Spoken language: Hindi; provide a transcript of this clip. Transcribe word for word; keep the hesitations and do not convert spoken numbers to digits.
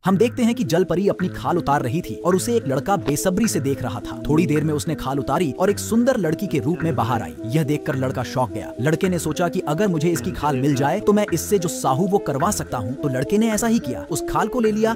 हम देखते हैं कि जल परी अपनी खाल उतार रही थी और उसे एक लड़का बेसब्री से देख रहा था। थोड़ी देर में उसने खाल उतारी और एक सुंदर लड़की के रूप में बाहर आई। यह देखकर लड़का शौक गया। लड़के ने सोचा कि अगर मुझे इसकी खाल मिल जाए तो मैं इससे जो साहू वो करवा सकता हूँ। तो लड़के ने ऐसा ही किया, उस खाल को ले लिया